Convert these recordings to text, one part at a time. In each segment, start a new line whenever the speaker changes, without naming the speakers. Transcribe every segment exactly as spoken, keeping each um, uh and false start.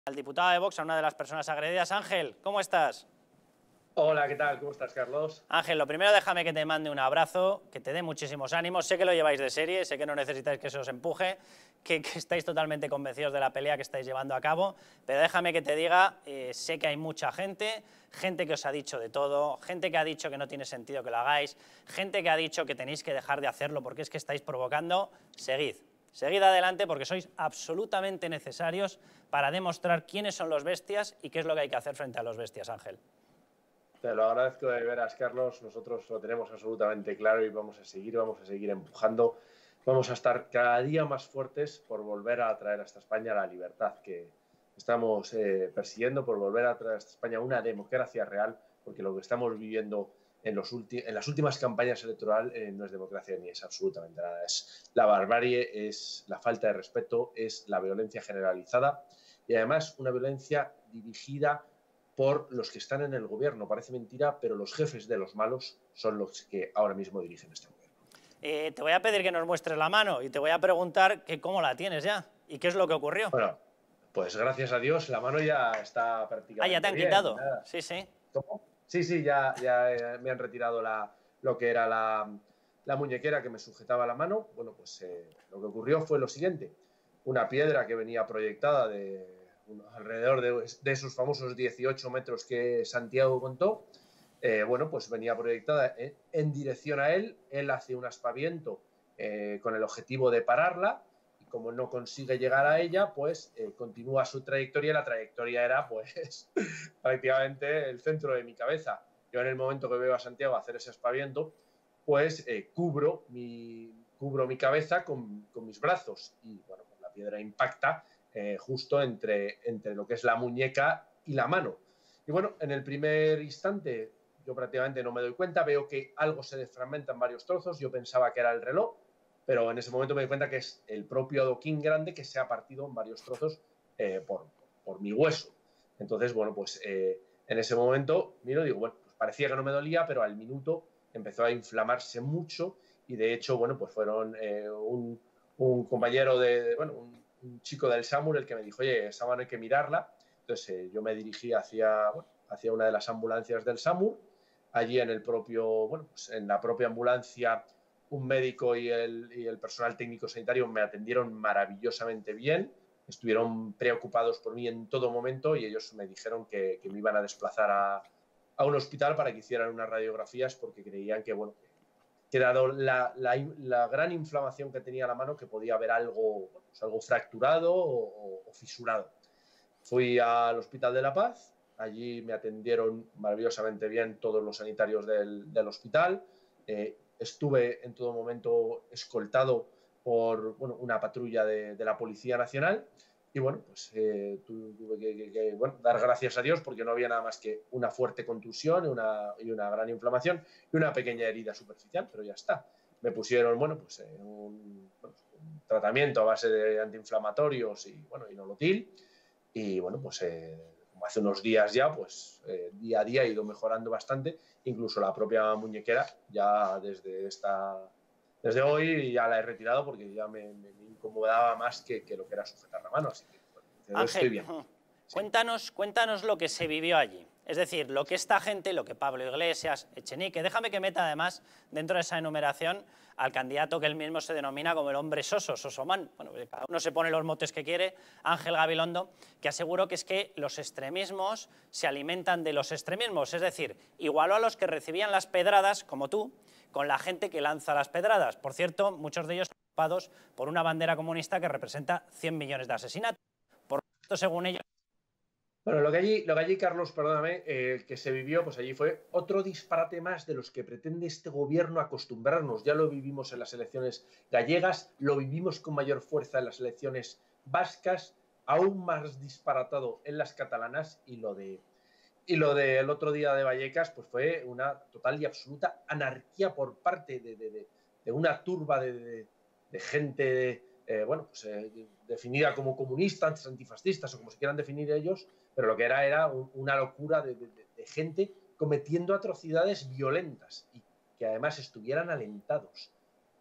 Al diputado de Vox, a una de las personas agredidas. Ángel, ¿cómo estás?
Hola, ¿qué tal? ¿Cómo estás, Carlos?
Ángel, lo primero déjame que te mande un abrazo, que te dé muchísimos ánimos. Sé que lo lleváis de serie, sé que no necesitáis que se os empuje, que, que estáis totalmente convencidos de la pelea que estáis llevando a cabo, pero déjame que te diga, eh, sé que hay mucha gente, gente que os ha dicho de todo, gente que ha dicho que no tiene sentido que lo hagáis, gente que ha dicho que tenéis que dejar de hacerlo porque es que estáis provocando. Seguid. Seguid adelante porque sois absolutamente necesarios para demostrar quiénes son los bestias y qué es lo que hay que hacer frente a los bestias, Ángel.
Te lo agradezco de veras, Carlos. Nosotros lo tenemos absolutamente claro y vamos a seguir, vamos a seguir empujando. Vamos a estar cada día más fuertes por volver a traer a esta España la libertad que estamos eh, persiguiendo, por volver a traer a esta España una democracia real, porque lo que estamos viviendo en, los en las últimas campañas electorales eh, no es democracia ni es absolutamente nada. Es la barbarie, es la falta de respeto, es la violencia generalizada y además una violencia dirigida por los que están en el gobierno. Parece mentira, pero los jefes de los malos son los que ahora mismo dirigen este gobierno.
Eh, te voy a pedir que nos muestres la mano y te voy a preguntar que cómo la tienes ya y qué es lo que ocurrió.
Bueno, pues gracias a Dios la mano ya está prácticamente
Ah, ya te han
bien.
quitado.
Nada.
Sí, sí.
¿Cómo? Sí, sí, ya, ya eh, me han retirado la, lo que era la, la muñequera que me sujetaba la mano. Bueno, pues eh, lo que ocurrió fue lo siguiente. Una piedra que venía proyectada de alrededor de, de esos famosos dieciocho metros que Santiago contó, eh, bueno, pues venía proyectada en, en dirección a él. Él hace un aspaviento eh, con el objetivo de pararla y como no consigue llegar a ella, pues eh, continúa su trayectoria. La trayectoria era pues prácticamente el centro de mi cabeza. Yo en el momento que veo a Santiago hacer ese aspaviento, pues eh, cubro, mi, cubro mi cabeza con, con mis brazos y bueno, pues la piedra impacta eh, justo entre, entre lo que es la muñeca y la mano. Y bueno, en el primer instante yo prácticamente no me doy cuenta, veo que algo se desfragmenta en varios trozos, yo pensaba que era el reloj, pero en ese momento me doy cuenta que es el propio adoquín grande que se ha partido en varios trozos eh, por, por mi hueso. Entonces, bueno, pues eh, en ese momento miro y digo, bueno, pues parecía que no me dolía, pero al minuto empezó a inflamarse mucho y de hecho, bueno, pues fueron eh, un, un compañero de, de bueno, un, un chico del SAMUR el que me dijo, oye, esa mano hay que mirarla. Entonces eh, yo me dirigí hacia, bueno, hacia una de las ambulancias del SAMUR. Allí en el propio, bueno, pues en la propia ambulancia un médico y el, y el personal técnico sanitario me atendieron maravillosamente bien, estuvieron preocupados por mí en todo momento y ellos me dijeron que, que me iban a desplazar a, a un hospital para que hicieran unas radiografías porque creían que, bueno, que dado la, la, la gran inflamación que tenía la mano, que podía haber algo, pues algo fracturado o, o fisurado. Fui al Hospital de La Paz, allí me atendieron maravillosamente bien todos los sanitarios del, del hospital, eh, estuve en todo momento escoltado por bueno, una patrulla de, de la Policía Nacional y bueno, pues eh, tuve que, que, que bueno, dar gracias a Dios porque no había nada más que una fuerte contusión una, y una gran inflamación y una pequeña herida superficial, pero ya está. Me pusieron, bueno, pues eh, un, bueno, un tratamiento a base de antiinflamatorios y, bueno, inolotil y bueno, pues eh, como hace unos días ya, pues eh, día a día he ido mejorando bastante, incluso la propia muñequera ya desde esta desde hoy ya la he retirado porque ya me, me, me incomodaba más que, que lo que era sujetar la mano, así que bueno,
Ángel,
estoy bien. Sí.
Cuéntanos, cuéntanos lo que se vivió allí. Es decir, lo que esta gente, lo que Pablo Iglesias, Echenique, déjame que meta además dentro de esa enumeración al candidato que él mismo se denomina como el hombre soso, sosomán, bueno, cada uno se pone los motes que quiere, Ángel Gabilondo, que aseguró que es que los extremismos se alimentan de los extremismos, es decir, igualó a los que recibían las pedradas, como tú, con la gente que lanza las pedradas. Por cierto, muchos de ellos ocupados por una bandera comunista que representa cien millones de asesinatos. Por lo tanto, según ellos,
bueno, lo que allí, lo que allí Carlos, perdóname, eh, que se vivió, pues allí fue otro disparate más de los que pretende este gobierno acostumbrarnos. Ya lo vivimos en las elecciones gallegas, lo vivimos con mayor fuerza en las elecciones vascas, aún más disparatado en las catalanas y lo de y lo del otro día de Vallecas, pues fue una total y absoluta anarquía por parte de, de, de, de una turba de, de, de gente, eh, bueno, pues eh, definida como comunistas, antifascistas o como se quieran definir ellos, pero lo que era era un, una locura de, de, de gente cometiendo atrocidades violentas y que además estuvieran alentados por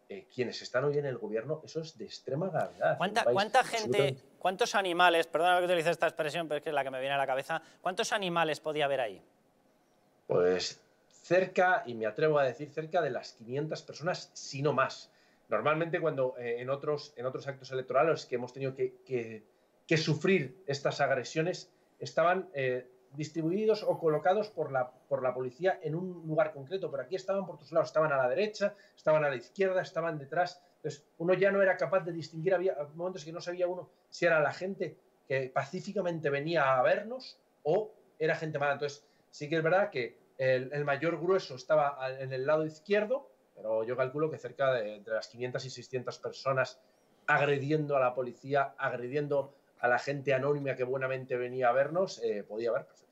eh, quienes están hoy en el gobierno, eso es de extrema gravedad.
¿Cuánta, cuánta gente, cuántos animales, perdona que utilice esta expresión, pero es que es la que me viene a la cabeza, cuántos animales podía haber ahí?
Pues cerca, y me atrevo a decir, cerca de las quinientas personas, si no más. Normalmente cuando eh, en, otros, en otros actos electorales que hemos tenido que, que, que sufrir estas agresiones, estaban eh, distribuidos o colocados por la, por la policía en un lugar concreto, pero aquí estaban por todos lados, estaban a la derecha, estaban a la izquierda, estaban detrás. Entonces uno ya no era capaz de distinguir, había momentos que no sabía uno si era la gente que pacíficamente venía a vernos o era gente mala. Entonces sí que es verdad que el, el mayor grueso estaba en el lado izquierdo, pero yo calculo que cerca de entre las quinientas y seiscientas personas agrediendo a la policía, agrediendo a la gente anónima que buenamente venía a vernos, eh, podía haber perfectamente.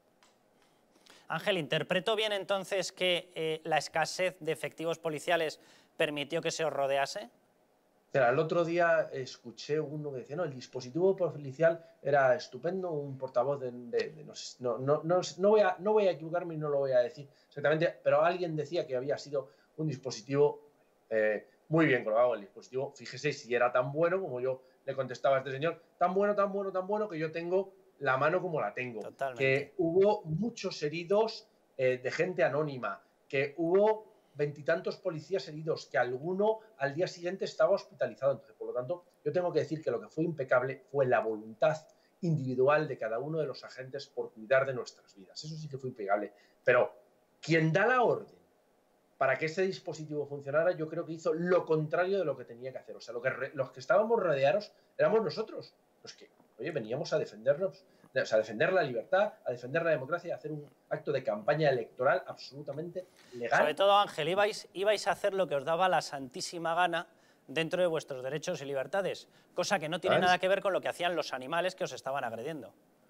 Ángel, ¿interpreto bien entonces que eh, la escasez de efectivos policiales permitió que se os rodease?
Pero el otro día escuché uno que decía, no, el dispositivo policial era estupendo, un portavoz de... de, de no, sé, no, no, no, no, voy a, no voy a equivocarme y no lo voy a decir exactamente, pero alguien decía que había sido un dispositivo eh, muy bien colocado. El dispositivo, fíjese si era tan bueno como yo le contestaba a este señor, tan bueno, tan bueno, tan bueno que yo tengo la mano como la tengo.
Totalmente.
Que hubo muchos heridos eh, de gente anónima, que hubo veintitantos policías heridos, que alguno al día siguiente estaba hospitalizado. Entonces, por lo tanto, yo tengo que decir que lo que fue impecable fue la voluntad individual de cada uno de los agentes por cuidar de nuestras vidas. Eso sí que fue impecable. Pero quien da la orden para que ese dispositivo funcionara, yo creo que hizo lo contrario de lo que tenía que hacer. O sea, lo que los que estábamos rodeados éramos nosotros, los que, oye, veníamos a defendernos, o sea, a defender la libertad, a defender la democracia y a hacer un acto de campaña electoral absolutamente legal.
Sobre todo, Ángel, ibais, ibais a hacer lo que os daba la santísima gana dentro de vuestros derechos y libertades, cosa que no tiene nada que ver con lo que hacían los animales que os estaban agrediendo.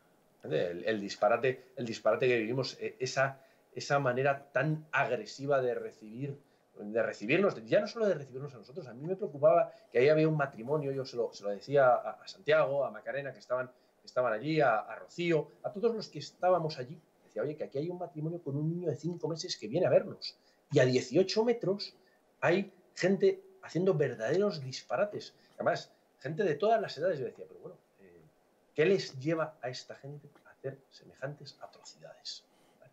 El, el, disparate, el disparate que vivimos, esa, esa manera tan agresiva de recibir, de recibirnos, ya no solo de recibirnos a nosotros, a mí me preocupaba que ahí había un matrimonio, yo se lo, se lo decía a, a Santiago, a Macarena, que estaban, que estaban allí, a, a Rocío, a todos los que estábamos allí, decía, oye, que aquí hay un matrimonio con un niño de cinco meses que viene a vernos, y a dieciocho metros hay gente haciendo verdaderos disparates, además, gente de todas las edades. Yo decía, pero bueno, eh, ¿qué les lleva a esta gente a hacer semejantes atrocidades?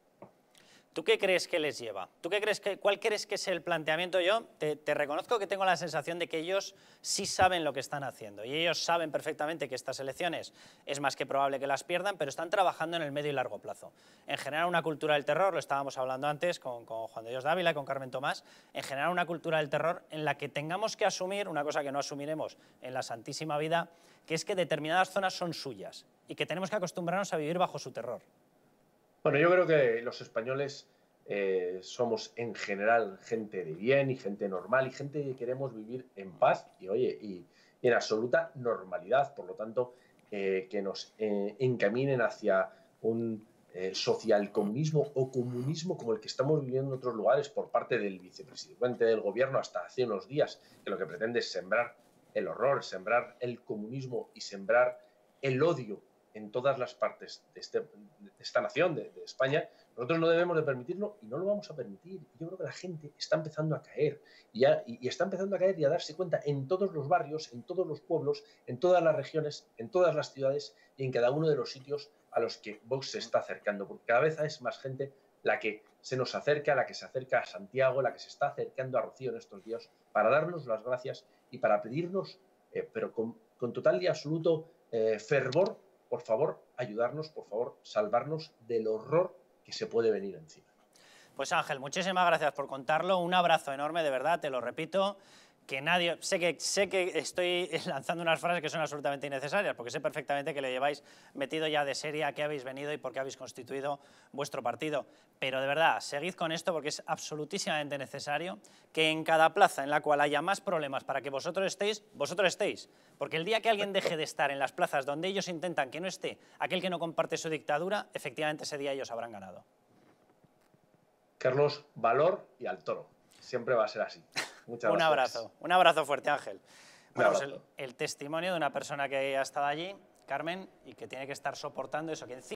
¿Tú qué crees que les lleva? ¿Tú qué crees que, ¿Cuál crees que es el planteamiento? Yo te, te reconozco que tengo la sensación de que ellos sí saben lo que están haciendo y ellos saben perfectamente que estas elecciones es más que probable que las pierdan, pero están trabajando en el medio y largo plazo. En generar una cultura del terror, lo estábamos hablando antes con, con Juan de Dios Dávila y con Carmen Tomás, en generar una cultura del terror en la que tengamos que asumir, una cosa que no asumiremos en la santísima vida, que es que determinadas zonas son suyas y que tenemos que acostumbrarnos a vivir bajo su terror.
Bueno, yo creo que los españoles eh, somos en general gente de bien y gente normal y gente que queremos vivir en paz y, oye, y, y en absoluta normalidad. Por lo tanto, eh, que nos eh, encaminen hacia un eh, socialcomunismo o comunismo como el que estamos viviendo en otros lugares por parte del vicepresidente del gobierno hasta hace unos días, que lo que pretende es sembrar el horror, sembrar el comunismo y sembrar el odio en todas las partes de, este, de esta nación, de, de España. Nosotros no debemos de permitirlo y no lo vamos a permitir. Yo creo que la gente está empezando a caer y, ya, y, y está empezando a caer y a darse cuenta en todos los barrios, en todos los pueblos, en todas las regiones, en todas las ciudades y en cada uno de los sitios a los que Vox se está acercando. Porque cada vez es más gente la que se nos acerca, la que se acerca a Santiago, la que se está acercando a Rocío en estos días para darnos las gracias y para pedirnos, eh, pero con, con total y absoluto eh, fervor, por favor, ayudarnos, por favor, salvarnos del horror que se puede venir encima.
Pues Ángel, muchísimas gracias por contarlo, un abrazo enorme, de verdad, te lo repito, que nadie, sé que, sé que estoy lanzando unas frases que son absolutamente innecesarias, porque sé perfectamente que le lleváis metido ya de serie a qué habéis venido y por qué habéis constituido vuestro partido, pero de verdad, seguid con esto porque es absolutísimamente necesario que en cada plaza en la cual haya más problemas para que vosotros estéis, vosotros estéis, porque el día que alguien deje de estar en las plazas donde ellos intentan que no esté aquel que no comparte su dictadura, efectivamente ese día ellos habrán ganado.
Carlos, valor y al toro. Siempre va a ser así. Muchas
un
gracias.
abrazo, un abrazo fuerte, Ángel. Bueno,
abrazo.
pues el, el testimonio de una persona que ha estado allí, Carmen, y que tiene que estar soportando eso, que encima